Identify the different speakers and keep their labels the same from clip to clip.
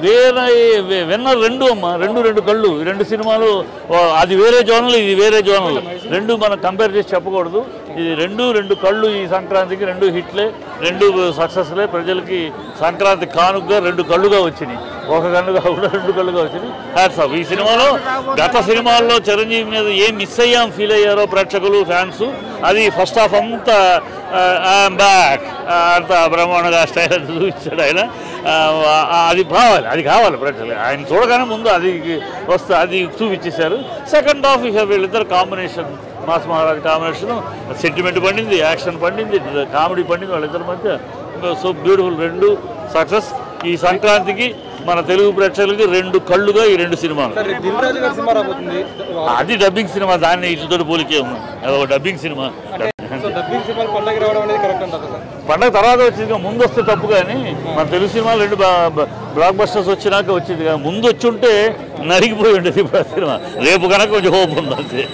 Speaker 1: Winner రెండు అమ్మ, రెండు కళ్ళు. ఈ రెండు సినిమాలు అది వేరే జోనల్, ఇది వేరే జోనల్. రెండు మనం కంపేర్ చేసి చెప్పకూడదు. ఇది రెండు కళ్ళు. ఈ సంక్రాంతికి రెండు హిట్లే, రెండు సక్సెస్లే. ప్రజలకి సంక్రాంతి కానుకగా రెండు కళ్ళుగా వచ్చినాయి. ఒక కన్నుగా కూడా రెండు కళ్ళుగా వచ్చినాయి. Hats off. ఈ సినిమాలో గత సినిమాల్లో చిరంజీవి మీద ఏం మిస్ అయ్యాం ఫీల్ అయ్యారో ప్రేక్షకులు, ఫ్యాన్స్, అది ఫస్ట్ హాఫ్ అంతా బ్యాక్ అంత బ్రహ్మాండంగా స్టైల్ చూపించాడు ఆయన. అది కావాలి ప్రజలు. ఆయన చూడగానే ముందు అది చూపించేశారు. సెకండ్ హాఫ్ ఇక వీళ్ళిద్దరు combination, mass Maharaj combination, sentiment పండింది, యాక్షన్ పండింది, కామెడీ పండింది వాళ్ళిద్దరి మధ్య. So beautiful. రెండు సక్సెస్. ఈ సంక్రాంతికి మన తెలుగు ప్రేక్షకులకి రెండు కళ్ళుగా ఈ రెండు సినిమాలు. అది డబ్బింగ్ సినిమా, దాన్ని ఇట్లతో పోలికే ఉంది. అదొక డబ్బింగ్ సినిమా. పండగ తర్వాత వచ్చింది, ముందు వస్తే తప్పు. కానీ మన తెలుగు సినిమాలు రెండు బ్లాక్ బస్టర్స్ వచ్చినాక వచ్చింది. కానీ ముందు వచ్చి ఉంటే నరిగిపోయి ఉండేది ఇప్పుడు సినిమా. రేపు కనుక కొంచెం హోప్ ఉంది అంతే.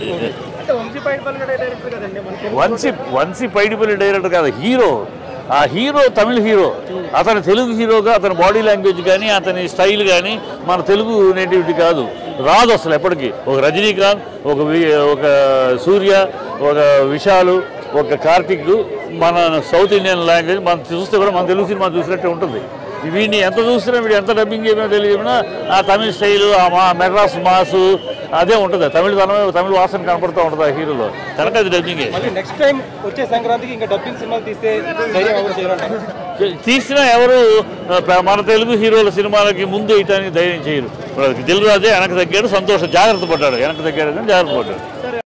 Speaker 1: వంశీ పైడిపల్లి డైరెక్టర్ కాదు, హీరో. ఆ హీరో తమిళ హీరో, అతని తెలుగు హీరోగా అతని బాడీ లాంగ్వేజ్ కానీ అతని స్టైల్ కానీ మన తెలుగు నేటివిటీ కాదు, రాదు అసలు ఎప్పటికీ. ఒక రజనీకాంత్, ఒక సూర్య, ఒక విశాలు, ఒక కార్తిక్, మన సౌత్ ఇండియన్ లాంగ్వేజ్ మనం చూస్తే కూడా మన తెలుగు సినిమా చూసినట్టే ఉంటుంది. వీడిని ఎంత చూసినా, వీడు ఎంత డబ్బింగ్ చెప్పినా తెలియజేసినా ఆ తమిళ స్టైలు, ఆ మెడ్రాస్ మాసు అదే ఉంటుంది. తమిళ వాసన కనపడుతూ ఉంటుంది ఆ హీరోలో. కనుక అది డబ్బింగే.
Speaker 2: నెక్స్ట్ టైం వచ్చే సంక్రాంతికి ఇంకా డబ్బింగ్ సినిమాలు
Speaker 1: తీసినా ఎవరు మన తెలుగు హీరోల సినిమాలకి ముందు వేయటానికి ధైర్యం చేయరు. దిల్ రాజే వెనక తగ్గాడు, సంతోషం జాగ్రత్త పడ్డాడు, వెనక తగ్గాడు కానీ జాగ్రత్త పడ్డాడు.